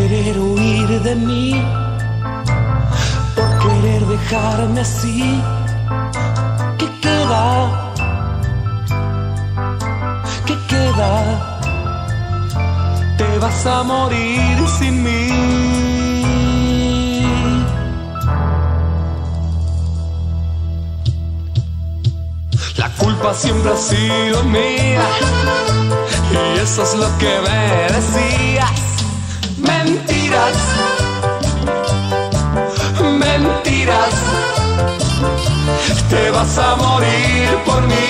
querer huir de mí, por querer dejarme así. ¿Qué queda? ¿Qué queda? Te vas a morir sin mí. La culpa siempre ha sido mía, y eso es lo que me decías. Mentiras, mentiras. Te vas a morir por mí.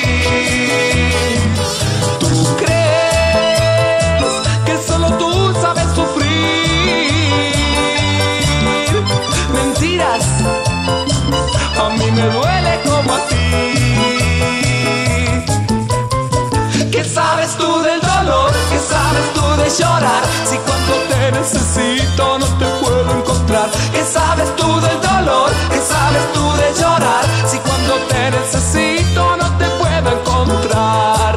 ¿Tú crees que solo tú sabes sufrir? Mentiras, a mí me duele como a ti. ¿Qué sabes tú del dolor? ¿Qué sabes tú de llorar? Si cuando te necesito no te puedo encontrar. ¿Qué sabes tú del dolor? ¿Qué sabes tú de llorar? Si cuando te necesito no te puedo encontrar.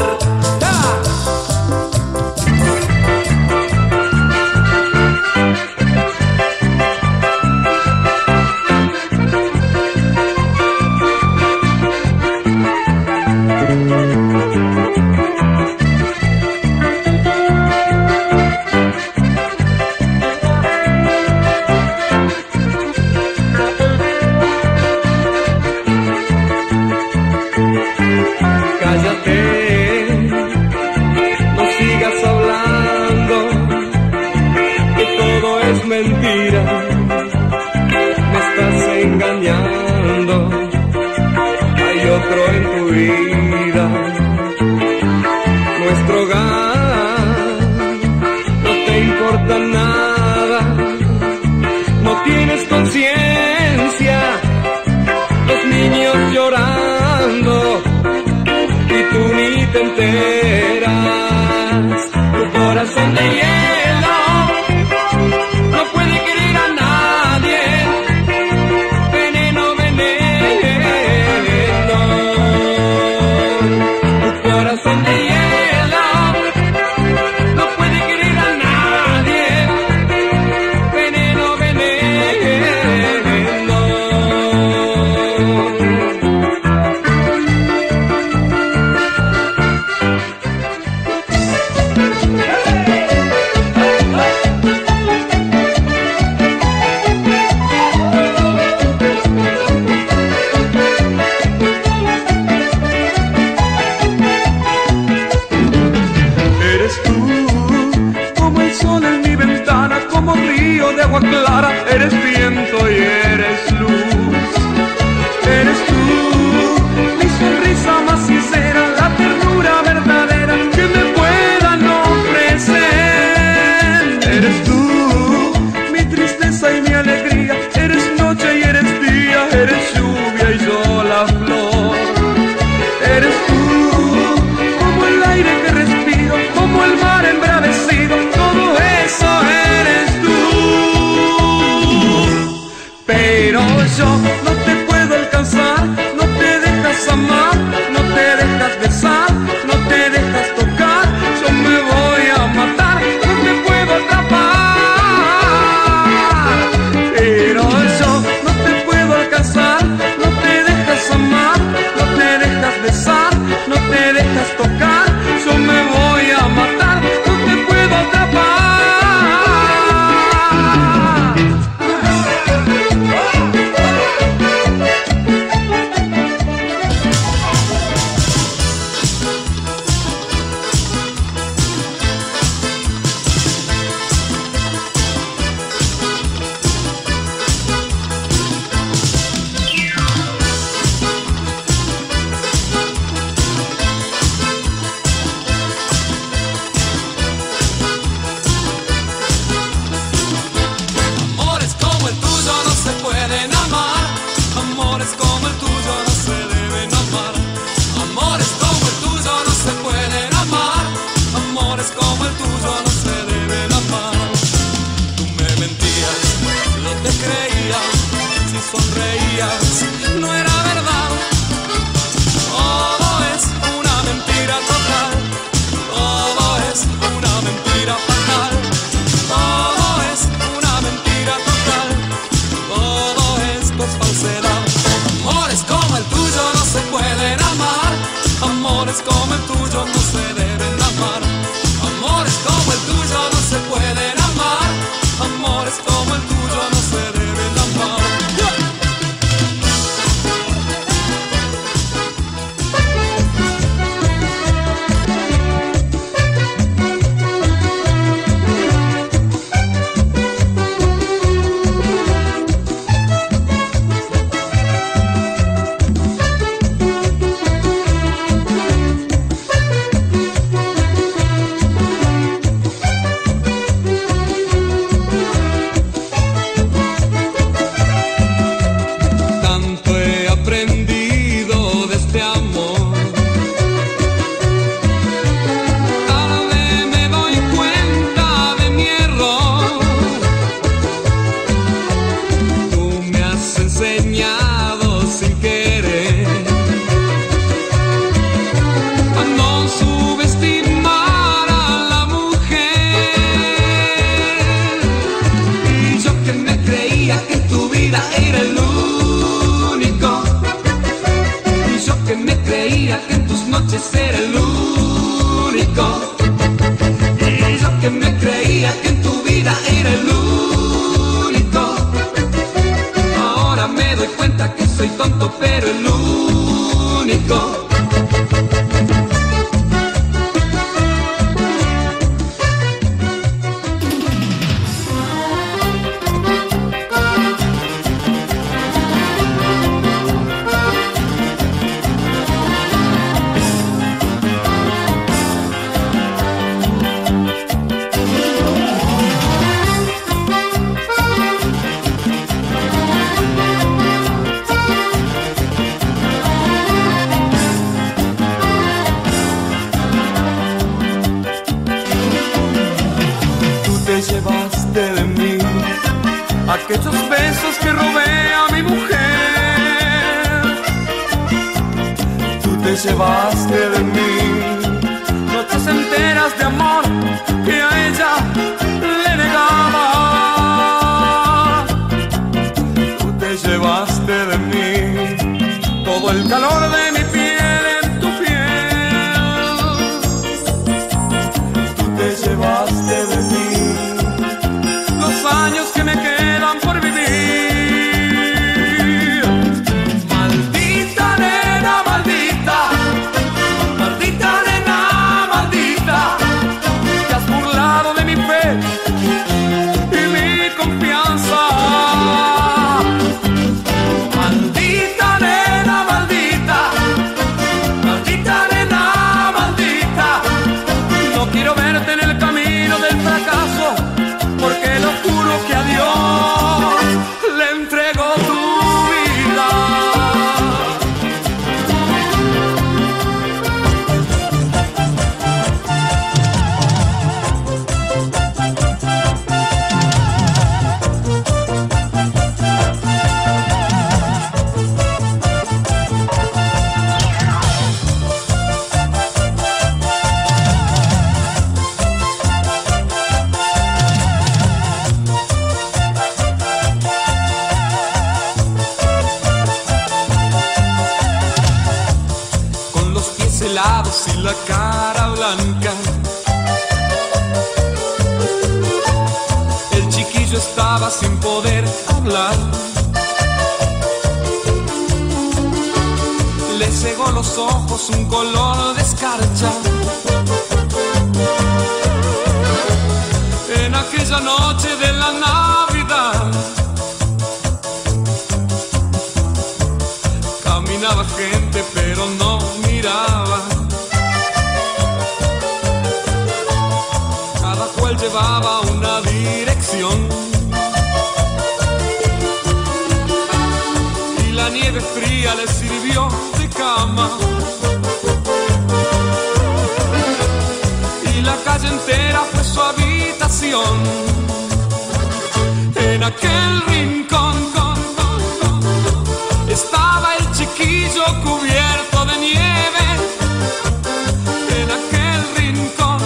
Todo es noches era el único. Y yo que me creía que en tu vida era el único. Ahora me doy cuenta que soy tonto, pero el único. Llevaste de mí aquellos besos que robé a mi mujer. Tú te llevaste de mí noches enteras de amor que a ella le negaba. Tú te llevaste de mí todo el calor de mi piel en tu piel. Tú te llevaste de mí años que me quedan por vivir. Maldita nena, maldita, maldita nena, maldita, te has burlado de mi fe y mi confianza. Maldita nena, maldita, maldita nena, maldita, no quiero verte en el camino del fracaso, porque lo juro que a Dios le entrego tu vida. Helados y la cara blanca, el chiquillo estaba sin poder hablar. Le cegó los ojos un color de escarcha. En aquella noche de la Navidad caminaba gente pero no miraba. Cada cual llevaba una dirección y la nieve fría le sirvió de cama. Y la calle entera fue su habitación. En aquel rincón estaba el chiquillo cubierto de nieve. En aquel rincón,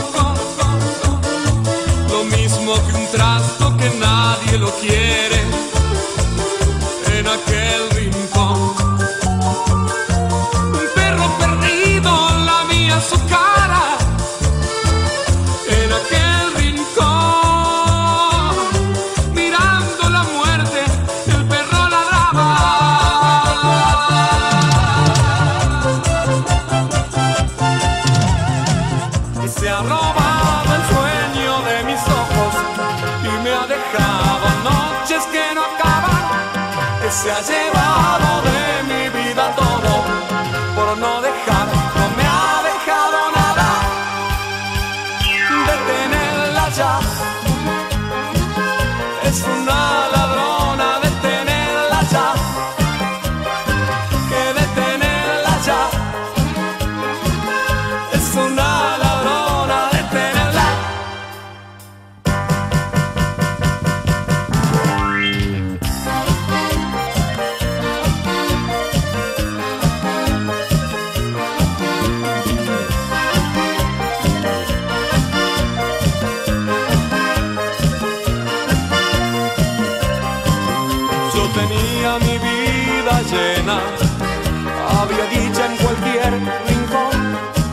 lo mismo que un trasto que nadie lo quiere. En aquel rincón, un perro perdido lamía su cara. En aquel rincón, mirando la muerte, el perro ladraba. Se ha robado el sueño de mis ojos y me ha dejado noches que no acaban, que se ha llevado de mi vida todo por no dejar, no me ha dejado nada de tenerla ya. Es una ladrona de tenerla ya, que de tenerla ya. Es una ladrona de tenerla. Yo tenía mi vida llena, había dicha en cualquier rincón.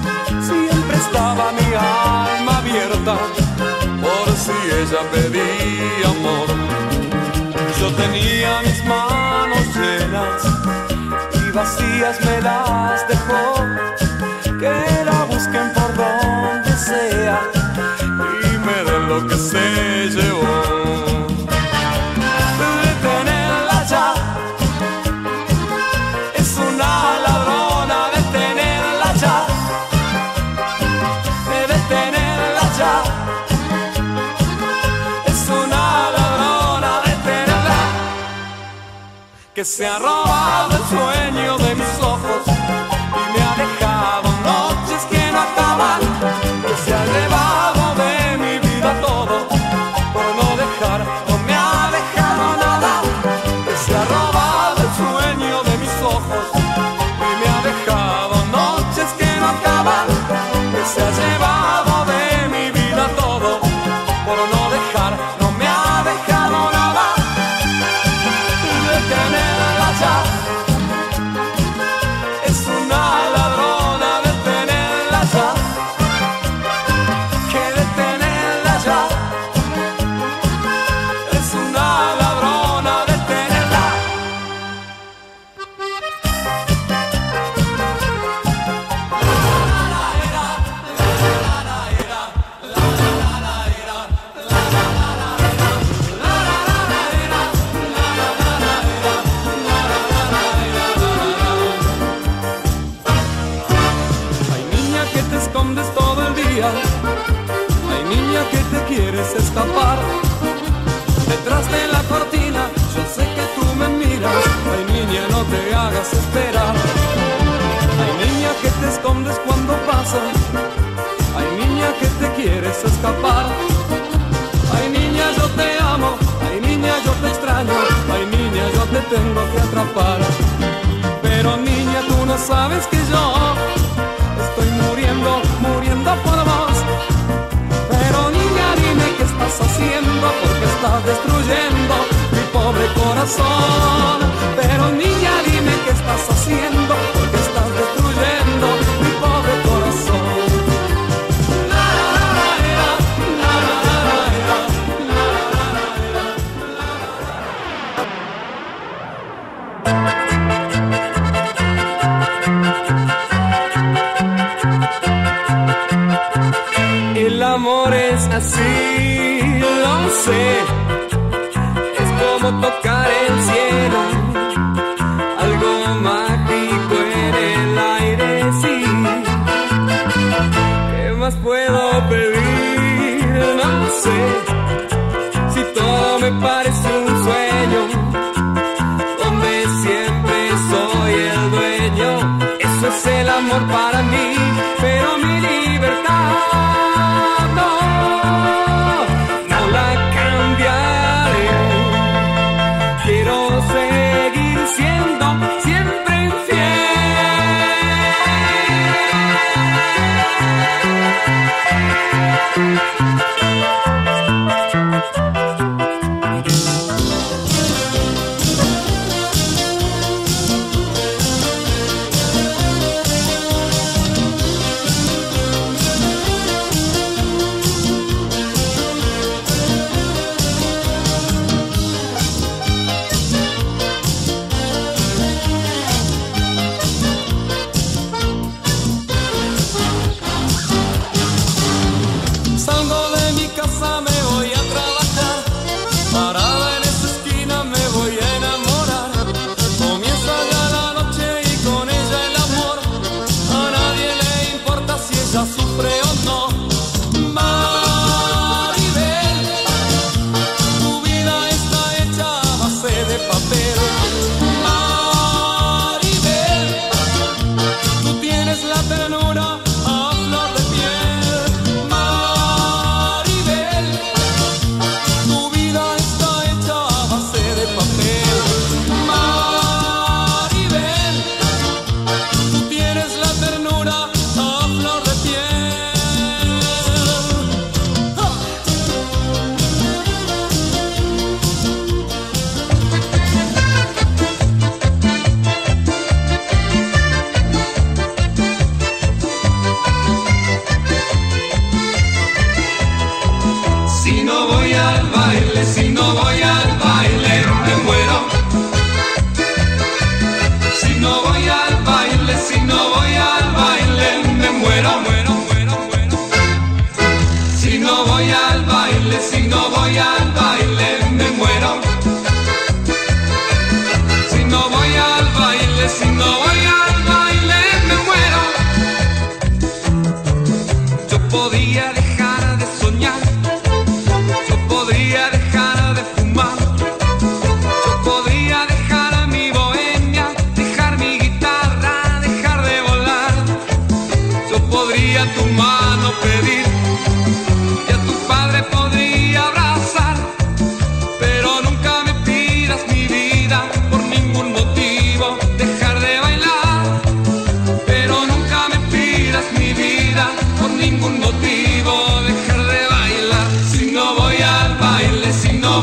ella pedía amor. Yo tenía mis manos llenas y vacías me las dejó. Que la busquen por donde sea y me den lo que se llevó. Detenerla ya, es una ladrona, detenerla ya, detenerla ya, es una ladrona, detenerla, que se ha robado el sueño de mis ojos y me ha dejado noches que no acaban, que se ha llevado de mi vida todo por no dejar, no me ha dejado nada, que se ha robado el sueño de mis ojos y me ha dejado noches que no acaban, que se ha llevado de mi vida todo por no dejar, no me ha dejado nada. Detenerla ya, es una ladrona, detenerla ya, que detenerla ya, es una ladrona, detenerla. Ay, niña, que te escondes todo el día, ay, niña, que te quieres escapar detrás de la cortina, yo sé que tú me miras, ay, niña, no te hagas esperar. Ay, niña, que te escondes cuando pasa, ay, niña, que te quieres escapar. Ay, niña, yo te amo, ay, niña, yo te extraño, ay, niña, yo te tengo que atrapar. Pero niña, tú no sabes que yo estoy muriendo, muriendo por vos. Pero niña, dime qué estás haciendo, porque estás destruyendo mi pobre corazón. Pero niña, dime qué estás haciendo, porque estás destruyendo mi pobre corazón. El amor es así, lo sé, es como tocar el cielo, algo mágico en el aire, sí. ¿Qué más puedo pedir? No sé, si todo me parece un sueño, donde siempre soy el dueño. Eso es el amor para mí, pero mi libertad no la cambiaré. Quiero seguir siendo siempre infiel.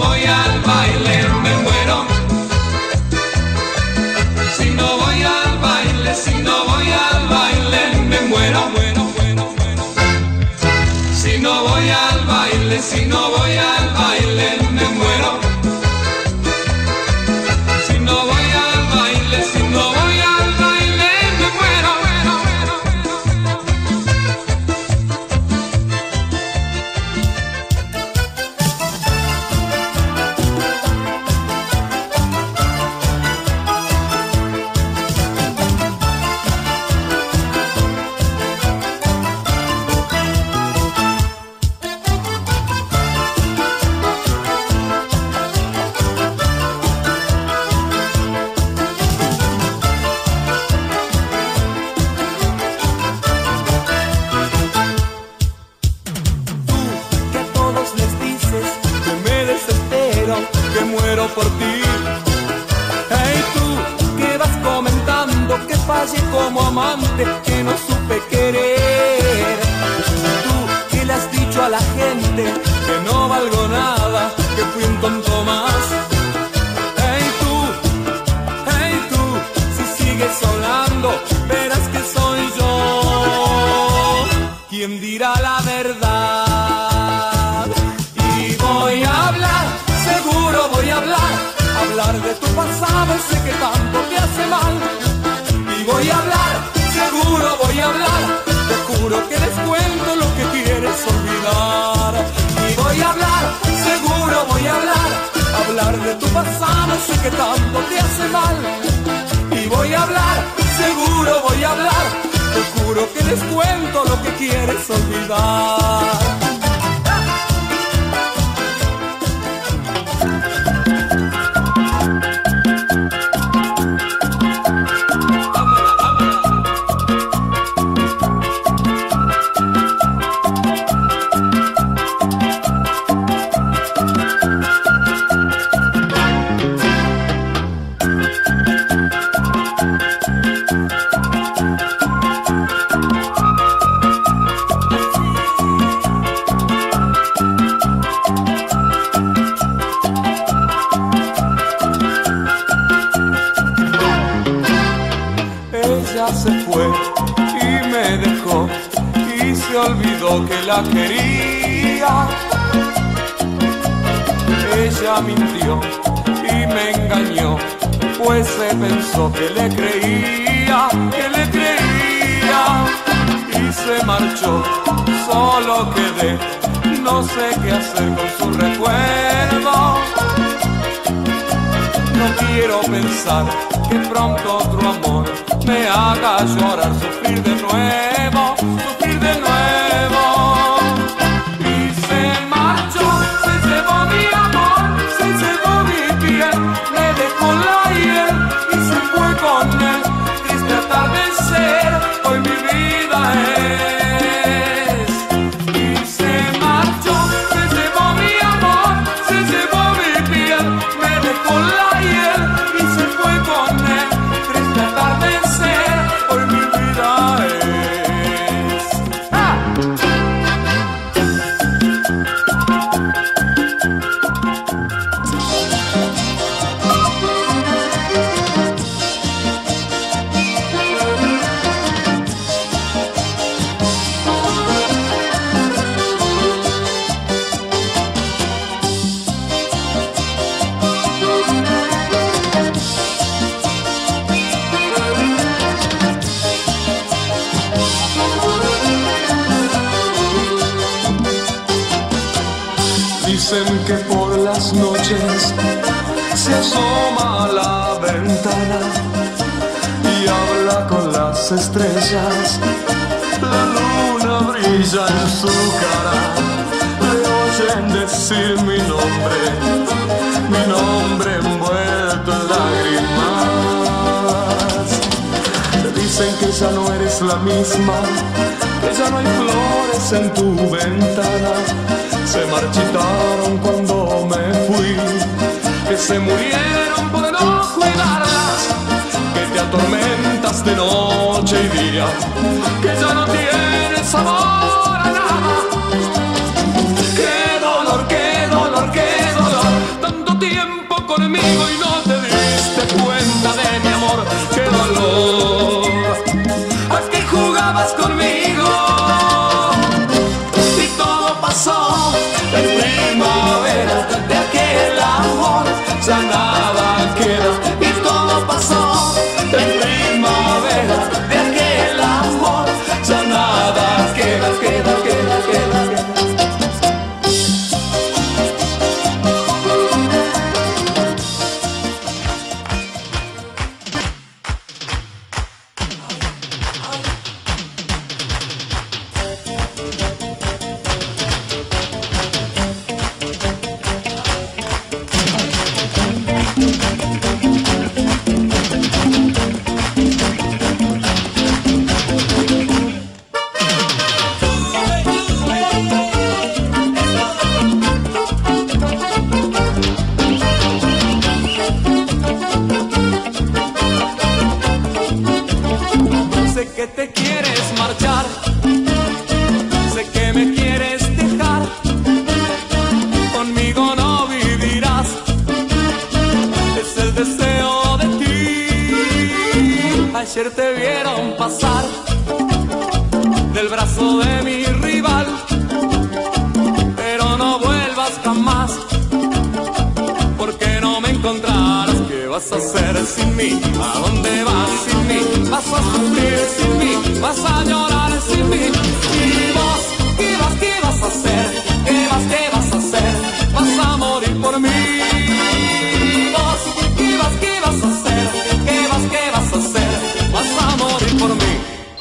voy al baile me muero. Si no voy al baile, si no voy al baile me muero. Si no voy al baile, si no voy al baile me muero. Si no voy al baile, si no voy al baile me muero. Que muero por ti. Hey tú, que vas comentando que fallé como amante, que no supe querer. Tú, que le has dicho a la gente que no valgo nada, que fui un tonto más. Hey tú, si sigues hablando, verás que soy yo quien dirá la verdad. Y voy a hablar, seguro voy a hablar de tu pasado, sé que tanto te hace mal. Y voy a hablar, seguro voy a hablar, te juro que les cuento lo que quieres olvidar. Y voy a hablar, seguro voy a hablar de tu pasado, sé que tanto te hace mal. Y voy a hablar, seguro voy a hablar, te juro que les cuento lo que quieres olvidar. Se fue y me dejó y se olvidó que la quería. Ella mintió y me engañó, pues se pensó que le creía, y se marchó, solo quedé, no sé qué hacer con su recuerdo. No quiero pensar que pronto otro amor me haga llorar, sufrir de nuevo, Y se marchó, se llevó mi amor, se llevó mi piel, me dejó la hiel y se fue con él. Triste atardecer, hoy mi vida es. Y se marchó, se llevó mi amor, se llevó mi piel, me dejó la hiel y se fue con él. Triste atardecer, hoy mi vida es. Dicen que por las noches se asoma a la ventana y habla con las estrellas. La luna brilla en su cara, le oyen decir mi nombre envuelto en lágrimas. Le dicen que ya no eres la misma, que ya no hay flores en tu ventana. Se marchitaron cuando me fui, que se murieron por no cuidarlas, que te atormentas de noche y día, que ya no tienes sabor a nada. Qué dolor, qué dolor, qué dolor, conmigo y no te diste cuenta de mi amor. ¡Qué dolor! ¿A qué jugabas conmigo? Y todo pasó en primavera, de aquel amor ya nada queda. Y todo pasó en primavera, de aquel amor ya nada queda, queda, queda, queda, queda. Ayer te vieron pasar del brazo de mi rival, pero no vuelvas jamás, porque no me encontrarás. ¿Qué vas a hacer sin mí? ¿A dónde vas sin mí? ¿Vas a sufrir sin mí? ¿Vas a llorar sin mí? ¿Y vos qué vas a hacer? ¿Qué vas a hacer? ¿Vas a morir por mí? ¿Vos qué vas a hacer? ¿Qué vas a hacer? Vas a morir por mí.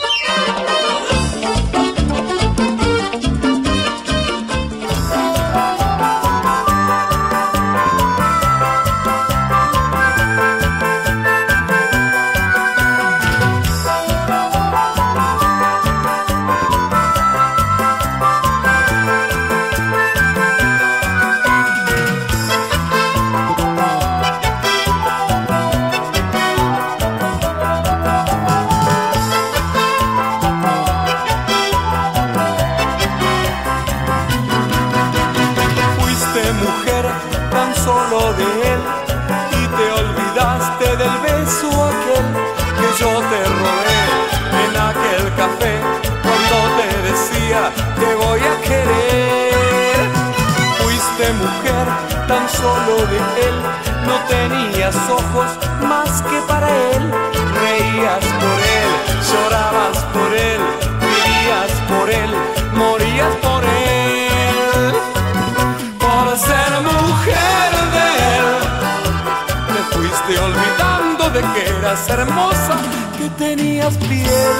Te voy a querer. Fuiste mujer tan solo de él, no tenías ojos más que para él. Reías por él, llorabas por él, vivías por él, morías por él. Por ser mujer de él, te fuiste olvidando de que eras hermosa, que tenías piel.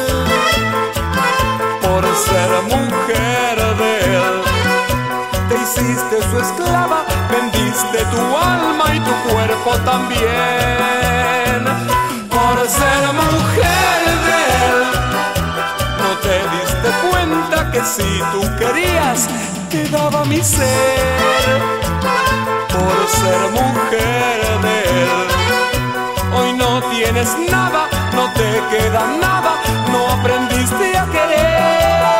Por ser mujer de él, te hiciste su esclava, vendiste tu alma y tu cuerpo también. Por ser mujer de él, no te diste cuenta que si tú querías, te daba mi ser. Por ser mujer de él, hoy no tienes nada, no te queda nada, no aprendiste a querer.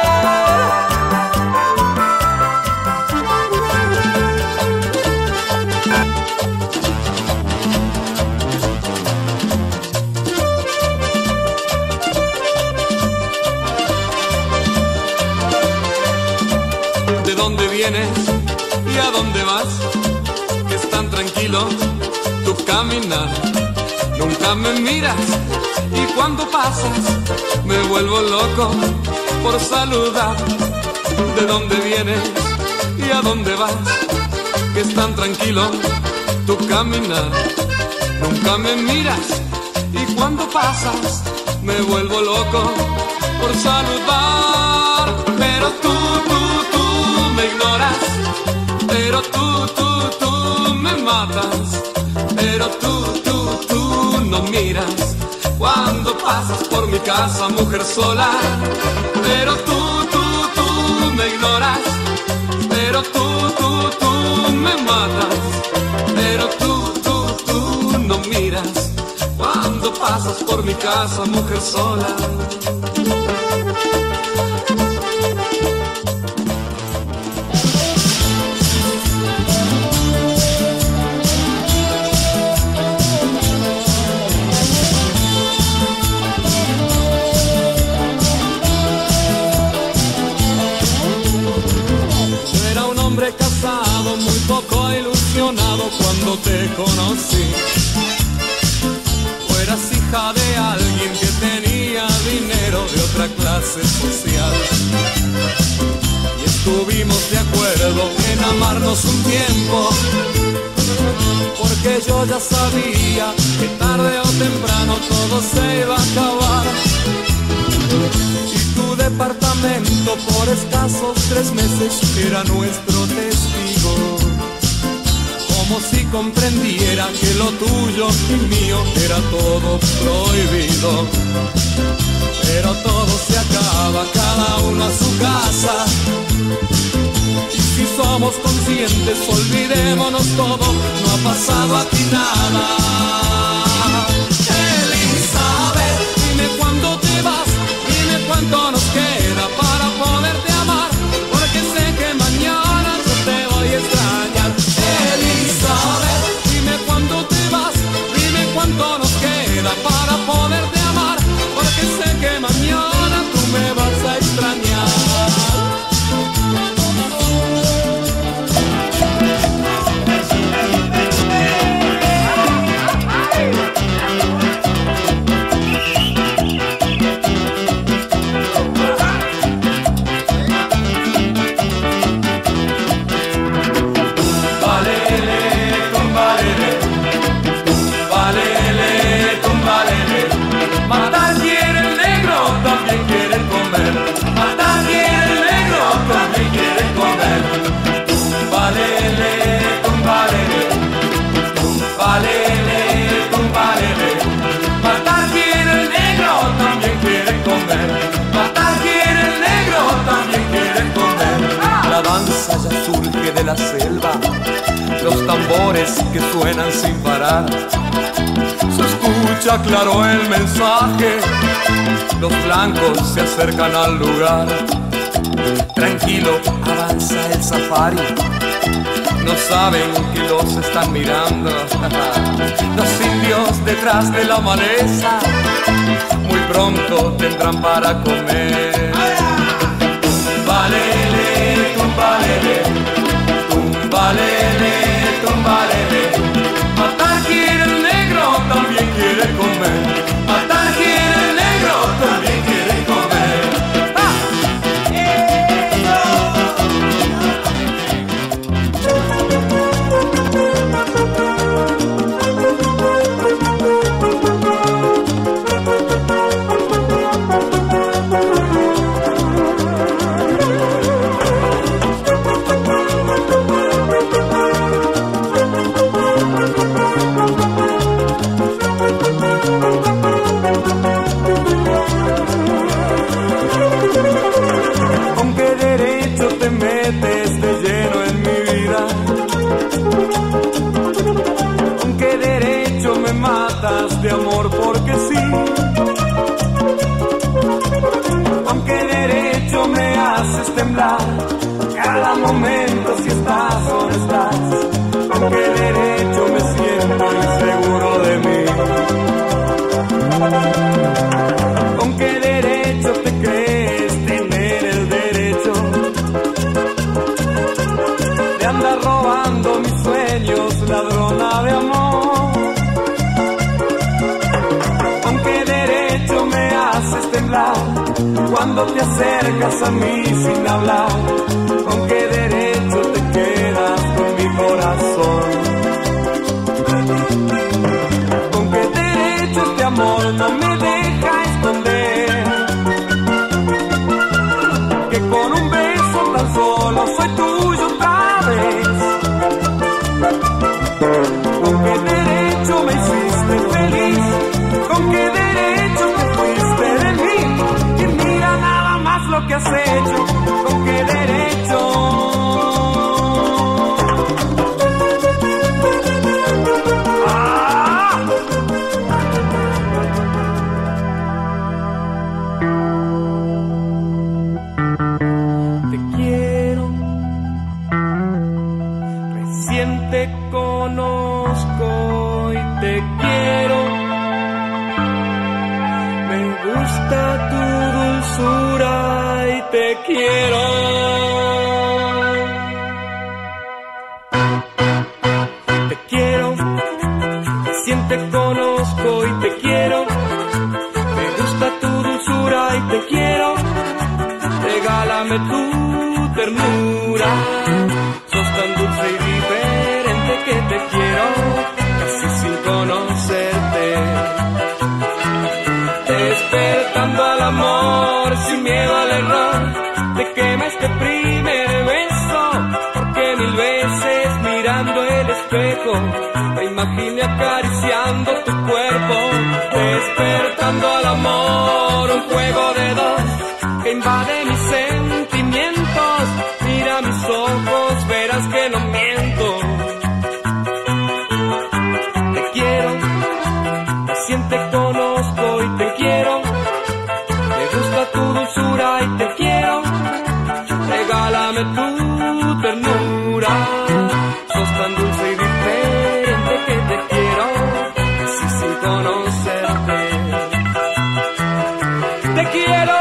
¿De dónde vienes y a dónde vas? Que es tan tranquilo tu caminar. Nunca me miras y cuando pasas me vuelvo loco por saludar. ¿De dónde vienes y a dónde vas? Que es tan tranquilo tu caminar. Nunca me miras y cuando pasas me vuelvo loco por saludar. Pero tú me ignoras, pero tú me matas, pero tú no miras cuando pasas por mi casa, mujer sola. Pero tú me ignoras, pero tú me matas, pero tú no miras cuando pasas por mi casa, mujer sola. cuando te conocí. Tú eras hija de alguien que tenía dinero de otra clase social. Y estuvimos de acuerdo en amarnos un tiempo, porque yo ya sabía que tarde o temprano todo se iba a acabar. Y tu departamento por escasos 3 meses era nuestro testigo, como si comprendiera que lo tuyo y mío era todo prohibido. Pero todo se acaba, cada uno a su casa. Y si somos conscientes, olvidémonos todo, no ha pasado aquí nada. Elizabeth, dime cuándo te vas, dime cuánto nos queda para poderte amar, porque sé que mañana yo te voy a extrañar. Elizabeth, dime cuándo te vas, dime cuánto nos queda para poderte amar, porque sé que mañana tú me vas a extrañar. Matar quiere el negro, también quiere comer. Matar quiere el negro, también quiere comer. Tumbalele, tumbalele, tumbalele, tumbalele. Matar quiere el negro, también quiere comer. Matar quiere el negro, también quiere comer. La danza ya surge de la selva, los tambores que suenan sin parar. Se escucha claro el mensaje, los blancos se acercan al lugar. Tranquilo, avanza el safari, no saben que los están mirando. Los indios detrás de la maleza muy pronto tendrán para comer. Tumbalele, tumbalele, tumbalele, tumbalele. Matar quiere el negro, también quiere comer. Matar quiere el negro, también quiere comer. ¡Ah! De amor porque sí, aunque derecho me haces temblar cada momento si estás o no estás, aunque derecho me siento inseguro de mí, aunque derecho te crees tener el derecho de andar robando mis sueños, ladrona de amor. Cuando te acercas a mí sin hablar, ¿con qué derecho te quedas con mi corazón? ¿Con qué derecho este amor no me deja esconder? Que con un beso tan solo soy tuyo otra vez. ¿Con qué derecho me hiciste feliz? ¿Con qué derecho te fuiste de mí? Y mira nada más lo que has hecho. ¿Con qué derecho? Te quiero, recién te conozco y te quiero. Me gusta tu dulzura y te quiero. Te te conozco y te quiero. Me gusta tu dulzura y te quiero. Regálame tu ternura. Sos tan dulce y diferente que te quiero, casi sin conocerte. Despertando al amor, sin miedo al error. Te quema este primer beso, porque 1000 veces mirando el espejo me imaginé acariciando tu cuerpo. Despertando al amor, un juego de dos que invade mis sentimientos. Mira mis ojos, verás que no miento. Te quiero, recién te conozco y te quiero. Me gusta tu dulzura y te quiero. Regálame tu ternura. Sos tan dulce y diferente que te quiero, casi sin conocerte. Te quiero.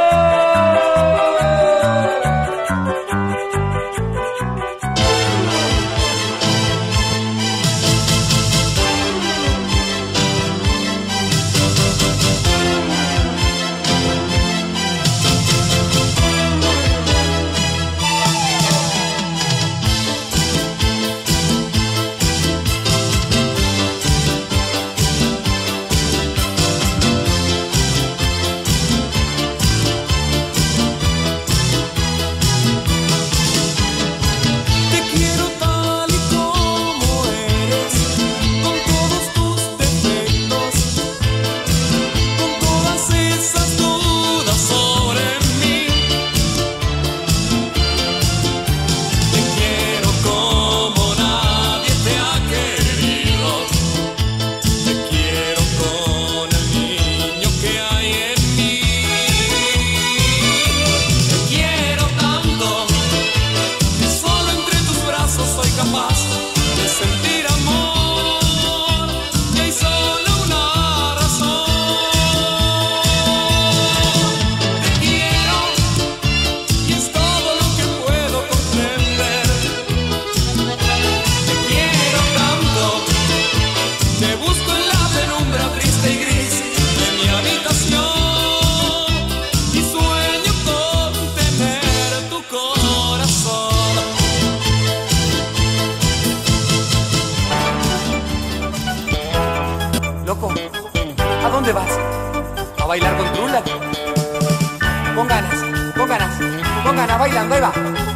¿A dónde vas? ¿A bailar con Trula? Con ganas, con ganas, con ganas, bailando, ahí va.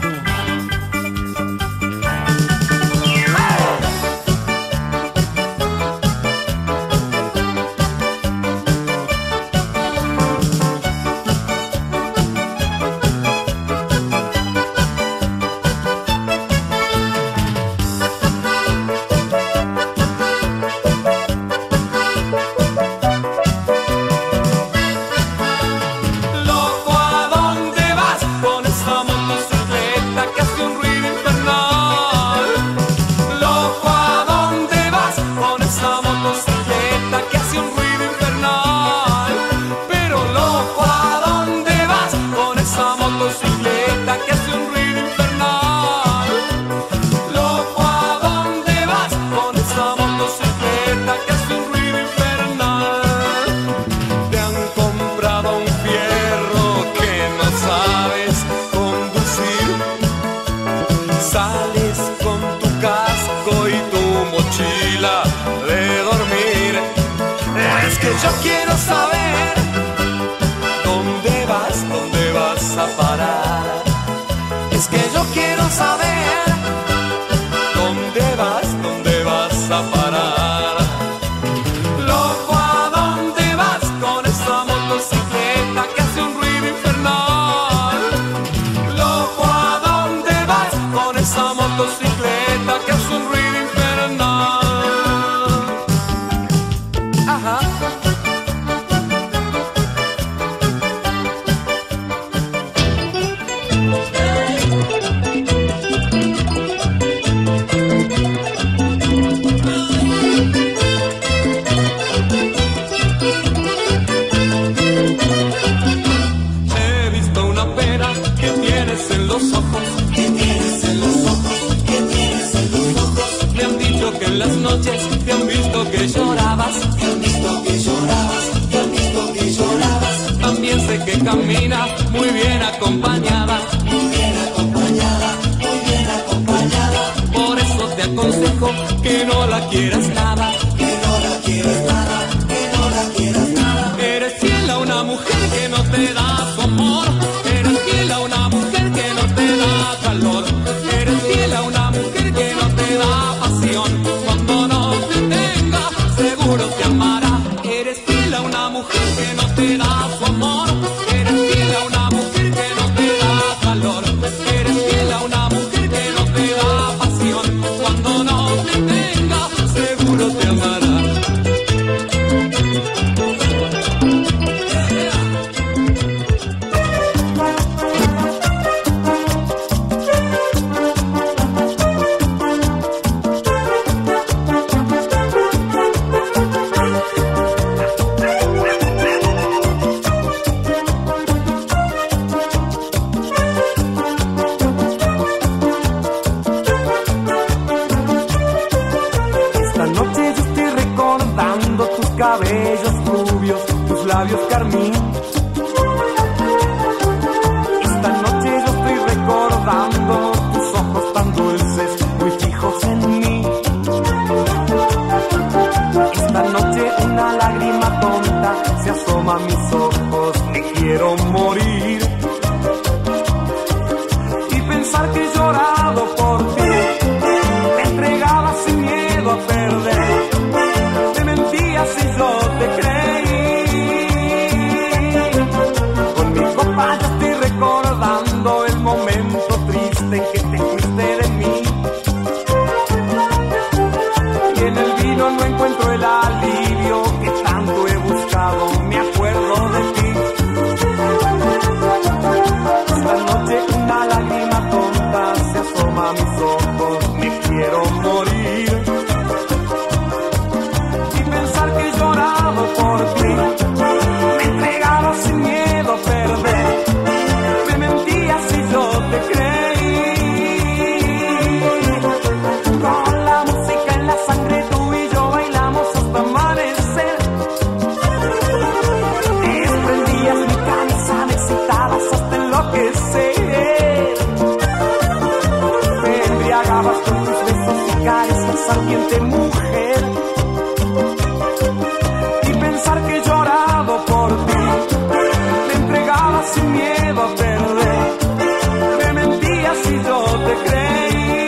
Sales con tu casco y tu mochila de dormir. Es que yo quiero saber dónde vas a parar. Es que yo quiero saber dónde vas a parar. Loco, ¿a dónde vas con esa motocicleta que hace un ruido infernal? Loco, ¿a dónde vas con esa motocicleta que hace un ruido infernal? Ajá. te han visto que llorabas, te han visto que llorabas, te han visto que llorabas. También sé que camina muy bien acompañada, muy bien acompañada, muy bien acompañada. Por eso te aconsejo que no la quieras nada, que no la quieras nada, que no la quieras nada. Eres fiel a una mujer que no te da su amor, eres fiel a una mujer que no te da calor, eres fiel a una mujer que no te da pasión. Cuando no te tenga, seguro te amará. Eres fiel a una mujer que no te da su amor, eres fiel a una mujer que no te da calor, eres fiel a una mujer que no te da pasión. Cuando no te tenga, seguro te amará. Cabellos rubios, tus labios carmín. Esta noche yo estoy recordando tus ojos tan dulces, muy fijos en mí. Esta noche una lágrima tonta se asoma a mis ojos, me quiero morir. Y pensar que he llorado por ti, te entregaba sin miedo a perder. Si yo te creí, con mi copa yo estoy recordando el momento triste en que te fuiste de mí. Y en el vino no encuentro el alivio que tanto he buscado, me acuerdo de ti. Esta noche una lágrima tonta se asoma a mis ojos, me quiero morir. Que he llorado por ti, me entregaba sin miedo a perder, me mentías y yo te creí. Con la música en la sangre tú y yo bailamos hasta amanecer. Te desprendías mi camisa, me excitabas hasta enloquecer. Me embriagabas con tus besos y caricias, ardiente mujer. Que he llorado por ti, me entregaba sin miedo a perder, me mentías y yo te creí.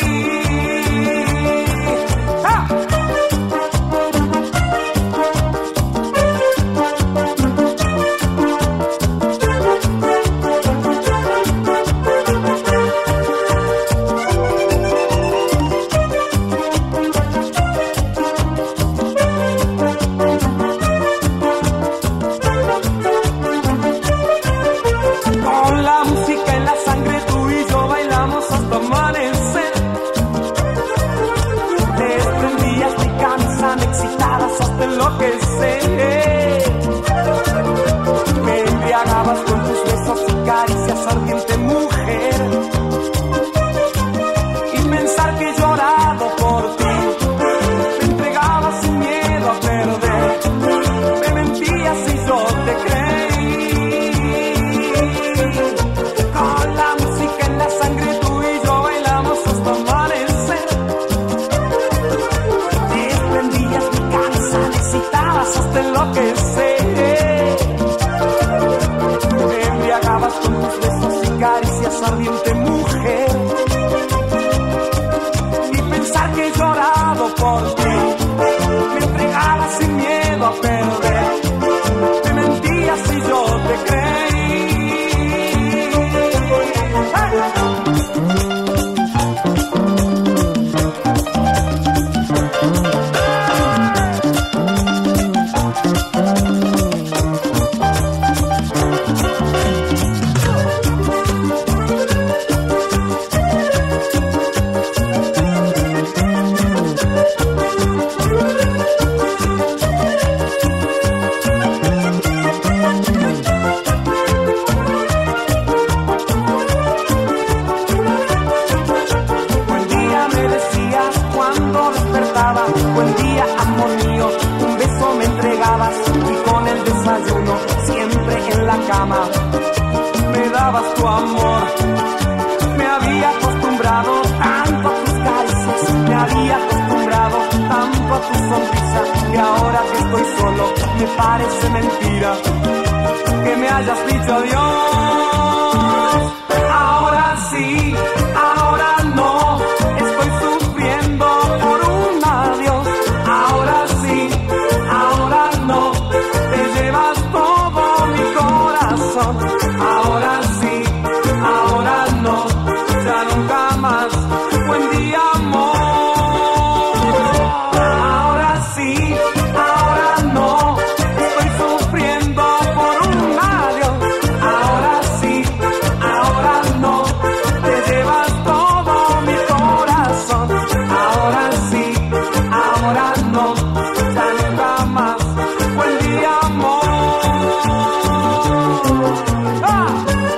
¡Ah! Me embriagabas con tus besos y caricias, ardiente mujer. Y pensar que he llorado por ti, me entregaba sin miedo a perder, me mentías y yo te creí. Con la música en la sangre tú y yo bailamos hasta amanecer. Te desprendías mi camisa, necesitabas hasta enloquecer. Me embriagabas con tus besos y caricias, ardiente mujer. Y pensar que he llorado por ti, me entregaba sin miedo a perder, me mentías y yo te creí. ¡Hey! amor mío, un beso me entregabas y con el desayuno siempre en la cama me dabas tu amor. Me había acostumbrado tanto a tus caricias, me había acostumbrado tanto a tu sonrisa, que ahora que estoy solo me parece mentira que me hayas dicho adiós. Ahora sí, ahora no, estoy sufriendo por un adiós. Ahora sí, ahora no, te llevas todo mi corazón. Ahora sí, ahora no, ya nunca más. Buen día, amor. Ahora sí, ahora no, estoy sufriendo por un adiós. Ahora sí, ahora no, te llevas todo mi corazón. Ahora sí, ahora no, ya nunca más. Buen día, amor. ¡Ah!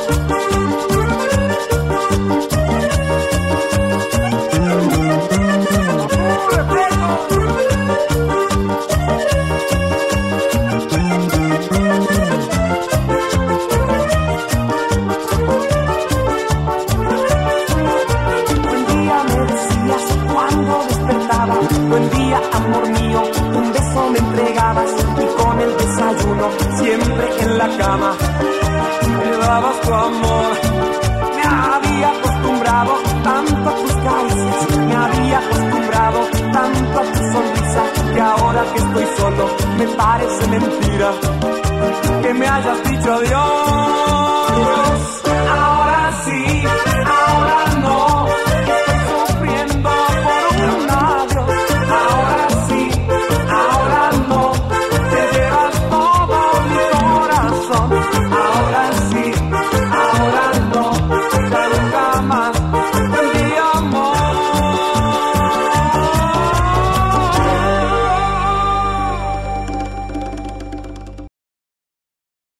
Buen día me decías cuando despertaba, buen día amor mío, un beso me entregabas y con el desayuno siempre en la cama me dabas tu amor.